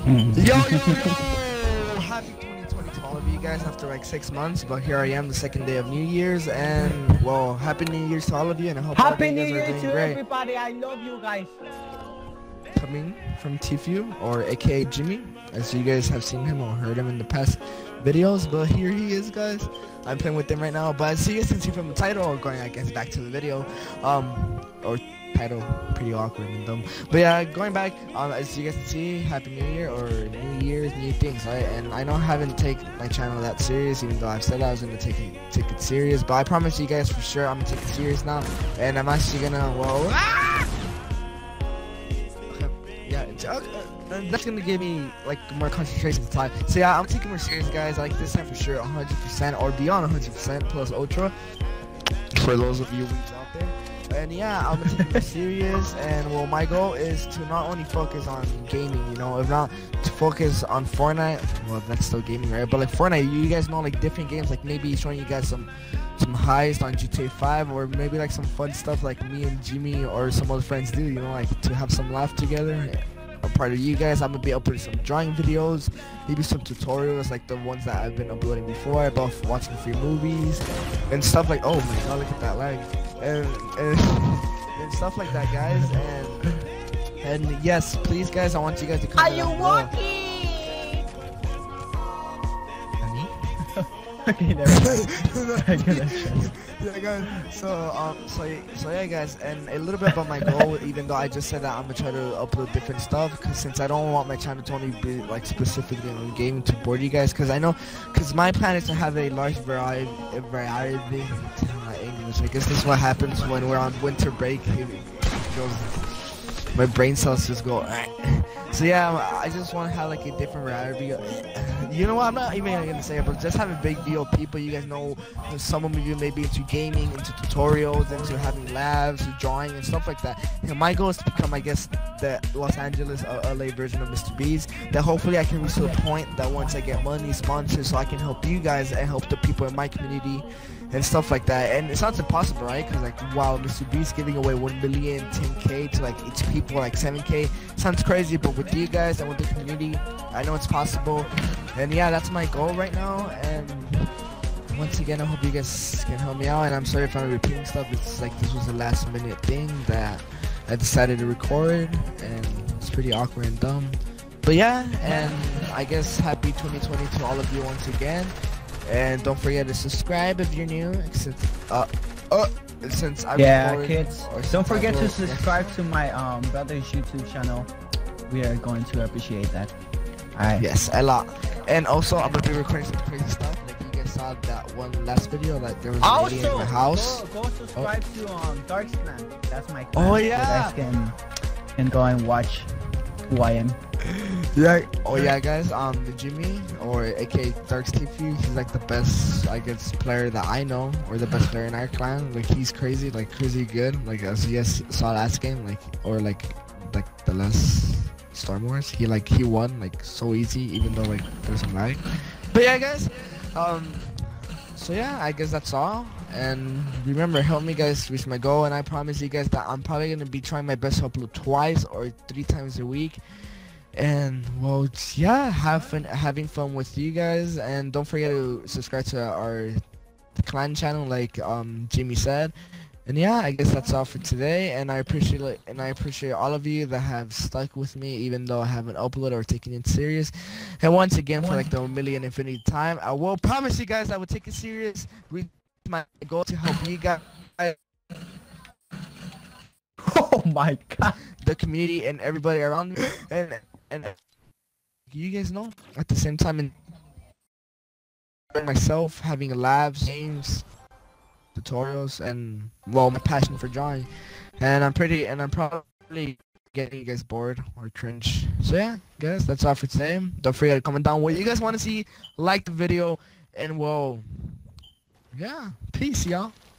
Yo, yo, yo! Happy 2020 to all of you guys after like 6 months, but here I am, the second day of New Year's, and well, Happy New Year's to all of you, and I hope all of Happy you New guys are Year doing to great. everybody. I love you guys. Coming from Tfue, or aka Jimmy, as you guys have seen him or heard him in the past videos, but here he is, guys. I'm playing with him right now, but as you can see from the title, or going I guess back to the video, or title, pretty awkward and dumb, but yeah, going back, as you guys can see, Happy New Year, or New Year's, new things, right? And I know I haven't taken my channel that serious, even though I've said I was gonna take it serious, but I promise you guys for sure I'm gonna take it serious now, and I'm actually gonna, well, yeah, that's gonna give me like more concentration time. So yeah, I'm taking more serious, guys. Like this time for sure, 100% or beyond 100% plus ultra. For those of you weebs out there. And yeah, I'm gonna take it more serious. And well, my goal is to not only focus on gaming, you know, if not to focus on Fortnite. Well, that's still gaming, right? But like Fortnite, you guys know like different games, like maybe showing you guys some heist on GTA 5, or maybe like some fun stuff like me and Jimmy or some other friends do, you know, like to have some laugh together. A part of you guys, I'm gonna be uploading some drawing videos, maybe some tutorials like the ones that I've been uploading before about watching free movies and stuff like, oh my god, look at that lag, and stuff like that, guys. And yes, please guys, I want you guys to come. Are you walking? Okay, there we go. Yeah, guys. So yeah, guys, and a little bit about my goal. Even though I just said that I'm gonna try to upload different stuff, because since I don't want my channel to only be like specifically on gaming to bore you guys, because I know, because my plan is to have a large variety. My English. I guess this is what happens when we're on winter break. It goes, my brain cells just go. So yeah, I just want to have like a different variety. You know what? I'm not even gonna say it, but just have a big deal of people. You guys know, some of you may be into gaming, into tutorials, into having labs, drawing, and stuff like that. And my goal is to become, I guess, the Los Angeles, LA version of Mr. Beast. That hopefully I can reach to a point that once I get money, sponsors, so I can help you guys and help the people in my community and stuff like that. And it sounds impossible, right? Because like, wow, Mr. Beast giving away 1 million, 10K to like each people, like 7K, sounds crazy. But with you guys and with the community, I know it's possible. And yeah, that's my goal right now. And once again, I hope you guys can help me out. And I'm sorry if I'm repeating stuff. It's like this was a last minute thing that I decided to record, and it's pretty awkward and dumb. But yeah, and I guess happy 2020 to all of you once again. And don't forget to subscribe if you're new, since I yeah, kids, don't forget to subscribe to my brother's YouTube channel. We are going to appreciate that. Alright. Yes, a lot. And also, I'm gonna be recording some crazy stuff. Like you guys saw that one last video, like there was a lady in my house. Go subscribe to Darksman. That's my clan. Oh yeah. So you guys can go and watch who I am. Yeah. Oh yeah, guys. The Jimmy, or aka Darks Tfue, he's like the best, I guess, player that I know, or the best player in our clan. Like he's crazy, like crazy good. Like as you guys saw last game, like like the last Storm Wars, he won like so easy, even though like there's some lag. But yeah, guys. So yeah, I guess that's all. And remember, help me guys reach my goal. And I promise you guys that I'm probably gonna be trying my best to upload twice or 3 times a week. And well, yeah, having fun with you guys. And don't forget to subscribe to our clan channel, like Jimmy said. And yeah, I guess that's all for today. And I appreciate all of you that have stuck with me, even though I haven't uploaded or taken it serious. And once again, for like the 1 million infinity time, I will promise you guys I will take it serious. Reach my goal to help you guys. Oh my god, the community and everybody around me, and you guys know, at the same time, and myself having labs, games, tutorials, and well, my passion for drawing. And I'm probably getting you guys bored or cringe. So yeah, guys, that's all for today. Don't forget to comment down what you guys want to see, like the video, and well, yeah, peace, y'all.